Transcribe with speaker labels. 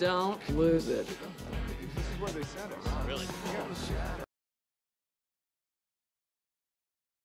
Speaker 1: Don't lose it.
Speaker 2: This is where they sent us.
Speaker 3: Really?
Speaker 2: Yeah.